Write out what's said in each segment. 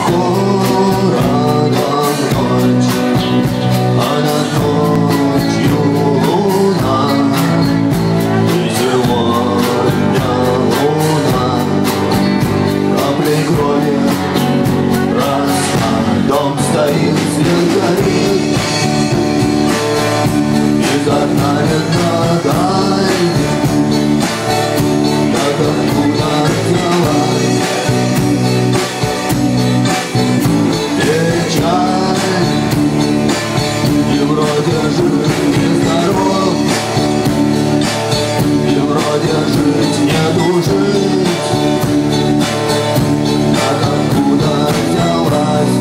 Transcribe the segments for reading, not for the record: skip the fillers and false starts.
городом ночь, а над ночью луна. И сегодня луна каплей крови роса. Дом стоит, свет горит, из окна видна даль. Как откуда взялась печаль, и вроде жив и здоров, и вроде жить нету жить. Как откуда взялась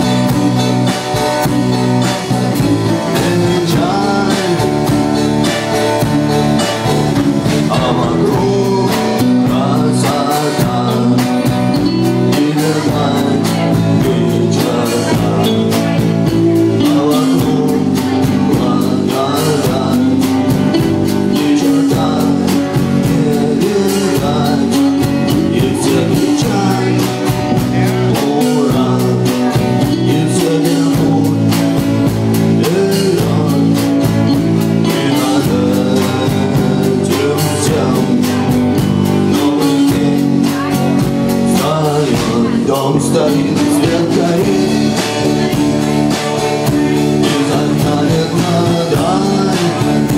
печаль, а вокруг красота и видать вечера, а вокруг благодать ни черта не видать. И все кричат ура, и все бегут вперед, и над этим всем новый день встает. Дом стоит, свет горит, из окна видна даль.